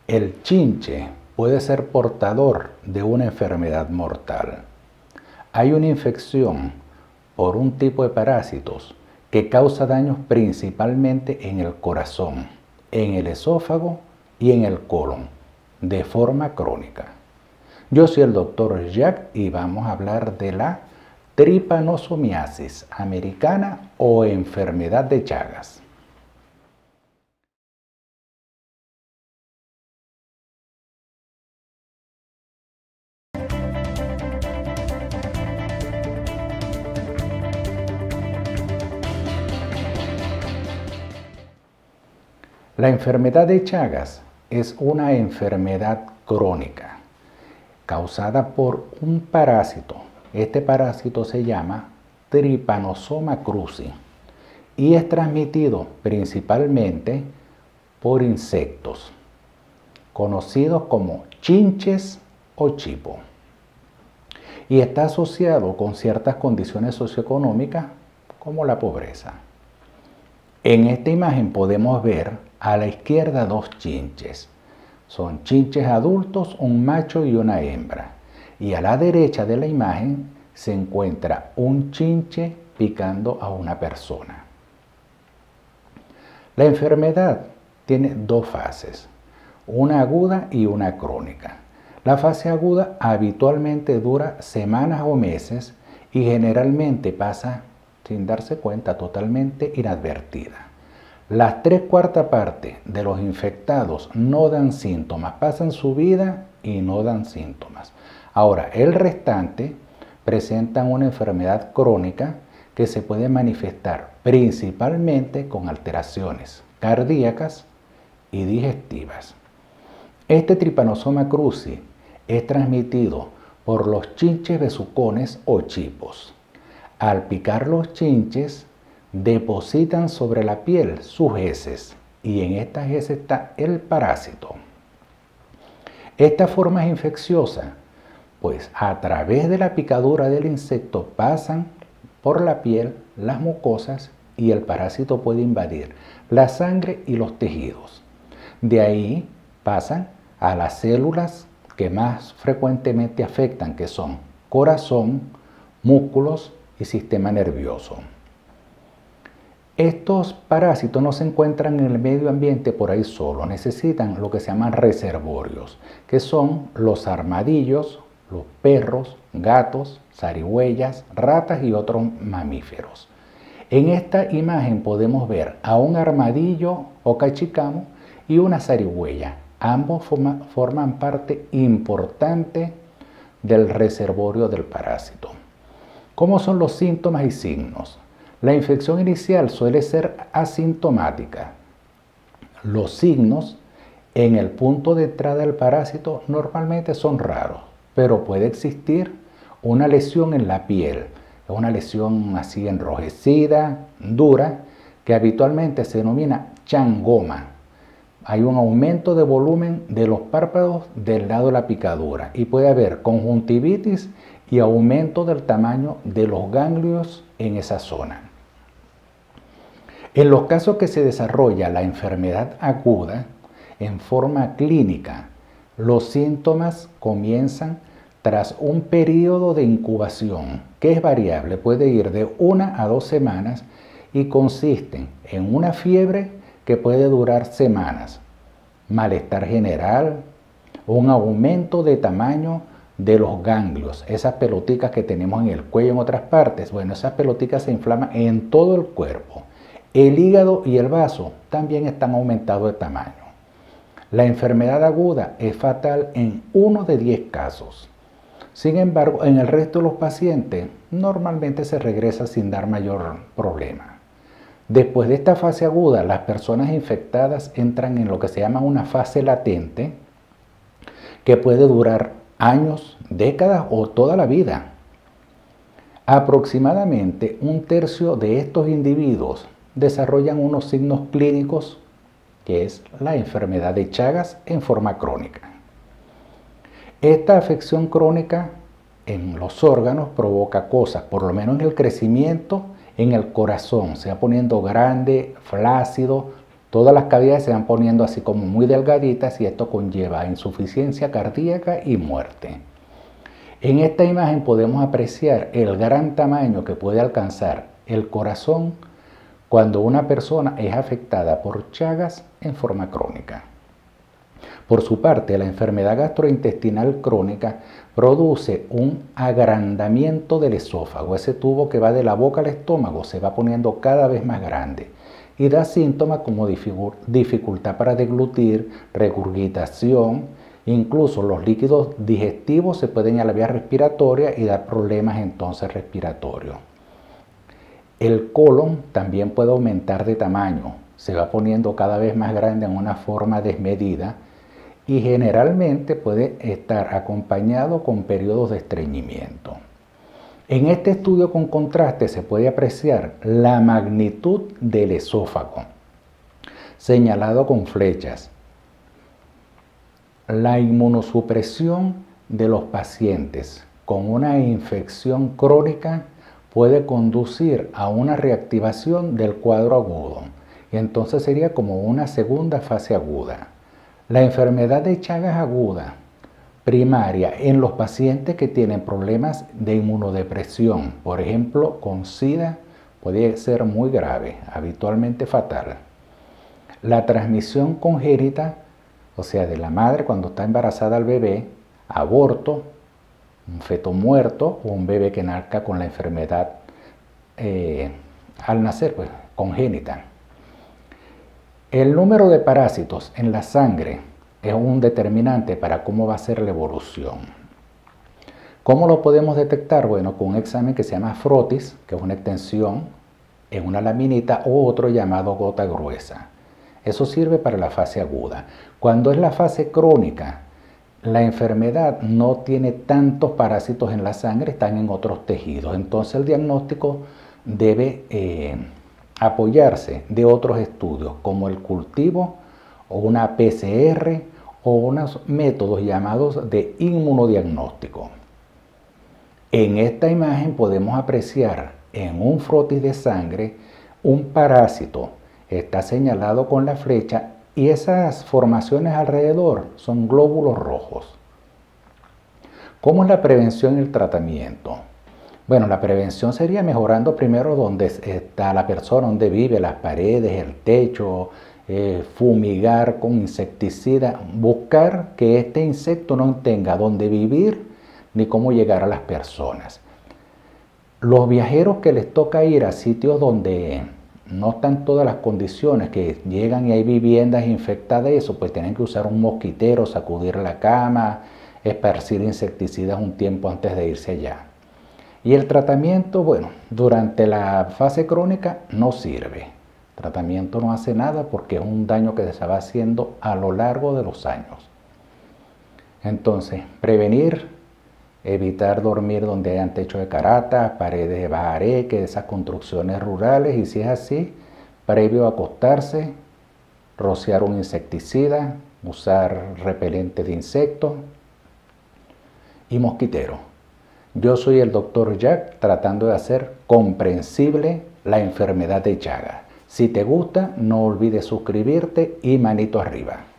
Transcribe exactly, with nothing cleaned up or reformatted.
El chinche puede ser portador de una enfermedad mortal. Hay una infección por un tipo de parásitos que causa daños principalmente en el corazón, en el esófago y en el colon, de forma crónica. Yo soy el doctor Jack y vamos a hablar de la tripanosomiasis americana o enfermedad de Chagas. La enfermedad de Chagas es una enfermedad crónica causada por un parásito. Este parásito se llama Trypanosoma cruzi y es transmitido principalmente por insectos, conocidos como chinches o chipo, y está asociado con ciertas condiciones socioeconómicas como la pobreza. En esta imagen podemos ver a la izquierda dos chinches. Son chinches adultos, un macho y una hembra. Y a la derecha de la imagen se encuentra un chinche picando a una persona. La enfermedad tiene dos fases, una aguda y una crónica. La fase aguda habitualmente dura semanas o meses y generalmente pasa sin darse cuenta, totalmente inadvertida. Las tres cuartas partes de los infectados no dan síntomas, pasan su vida y no dan síntomas. Ahora, el restante presentan una enfermedad crónica que se puede manifestar principalmente con alteraciones cardíacas y digestivas. Este Trypanosoma cruzi es transmitido por los chinches besucones o chipos. Al picar los chinches, depositan sobre la piel sus heces y en estas heces está el parásito. Esta forma es infecciosa, pues a través de la picadura del insecto pasan por la piel, las mucosas y el parásito puede invadir la sangre y los tejidos. De ahí pasan a las células que más frecuentemente afectan, que son corazón, músculos y sistema nervioso. Estos parásitos no se encuentran en el medio ambiente por ahí solo, necesitan lo que se llaman reservorios, que son los armadillos, los perros, gatos, zarigüeyas, ratas y otros mamíferos. En esta imagen podemos ver a un armadillo o cachicamo y una zarigüeya. Ambos forma, forman parte importante del reservorio del parásito. ¿Cómo son los síntomas y signos? La infección inicial suele ser asintomática. Los signos en el punto de entrada del parásito normalmente son raros, pero puede existir una lesión en la piel, una lesión así enrojecida, dura, que habitualmente se denomina changoma. Hay un aumento de volumen de los párpados del lado de la picadura y puede haber conjuntivitis y aumento del tamaño de los ganglios en esa zona. En los casos que se desarrolla la enfermedad aguda, en forma clínica, los síntomas comienzan tras un periodo de incubación que es variable, puede ir de una a dos semanas y consisten en una fiebre que puede durar semanas, malestar general, un aumento de tamaño de los ganglios, esas pelotitas que tenemos en el cuello en otras partes. Bueno, esas pelotitas se inflaman en todo el cuerpo. El hígado y el vaso también están aumentados de tamaño. La enfermedad aguda es fatal en uno de diez casos. Sin embargo, en el resto de los pacientes normalmente se regresa sin dar mayor problema. Después de esta fase aguda, las personas infectadas entran en lo que se llama una fase latente, que puede durar años, décadas o toda la vida. Aproximadamente un tercio de estos individuos desarrollan unos signos clínicos, que es la enfermedad de Chagas en forma crónica. Esta afección crónica en los órganos provoca cosas, por lo menos en el crecimiento, en el corazón, se va poniendo grande, flácido, Todas las cavidades se van poniendo así como muy delgaditas y esto conlleva insuficiencia cardíaca y muerte. En esta imagen podemos apreciar el gran tamaño que puede alcanzar el corazón cuando una persona es afectada por Chagas en forma crónica. Por su parte, la enfermedad gastrointestinal crónica produce un agrandamiento del esófago. Ese tubo que va de la boca al estómago se va poniendo cada vez más grande y da síntomas como dificultad para deglutir, regurgitación, incluso los líquidos digestivos se pueden ir a la vía respiratoria y dar problemas entonces respiratorios. El colon también puede aumentar de tamaño, se va poniendo cada vez más grande en una forma desmedida y generalmente puede estar acompañado con periodos de estreñimiento. En este estudio con contraste se puede apreciar la magnitud del esófago, señalado con flechas. La inmunosupresión de los pacientes con una infección crónica puede conducir a una reactivación del cuadro agudo y entonces sería como una segunda fase aguda. La enfermedad de Chagas aguda primaria en los pacientes que tienen problemas de inmunodepresión, por ejemplo con SIDA, puede ser muy grave, habitualmente fatal. La transmisión congénita, o sea, de la madre cuando está embarazada al bebé, aborto, un feto muerto o un bebé que nazca con la enfermedad eh, al nacer, pues, congénita. El número de parásitos en la sangre es un determinante para cómo va a ser la evolución. ¿Cómo lo podemos detectar? Bueno, con un examen que se llama frotis, que es una extensión en una laminita, o otro llamado gota gruesa. Eso sirve para la fase aguda. Cuando es la fase crónica, la enfermedad no tiene tantos parásitos en la sangre, están en otros tejidos. Entonces el diagnóstico debe eh, apoyarse de otros estudios, como el cultivo o una P C R o unos métodos llamados de inmunodiagnóstico. En esta imagen podemos apreciar en un frotis de sangre un parásito. Está señalado con la flecha y esas formaciones alrededor son glóbulos rojos. ¿Cómo es la prevención y el tratamiento? Bueno, la prevención sería mejorando primero donde está la persona, donde vive, las paredes, el techo, eh, fumigar con insecticida, buscar que este insecto no tenga dónde vivir ni cómo llegar a las personas. Los viajeros que les toca ir a sitios donde no están todas las condiciones, que llegan y hay viviendas infectadas, eso, pues tienen que usar un mosquitero, sacudir la cama, esparcir insecticidas un tiempo antes de irse allá. Y el tratamiento, bueno, durante la fase crónica no sirve. El tratamiento no hace nada porque es un daño que se va haciendo a lo largo de los años. Entonces, prevenir, evitar dormir donde hayan techo de carata, paredes de bajareque, esas construcciones rurales, y si es así, previo a acostarse, rociar un insecticida, usar repelente de insectos y mosquitero. Yo soy el doctor Jack, tratando de hacer comprensible la enfermedad de Chagas. Si te gusta, no olvides suscribirte y manito arriba.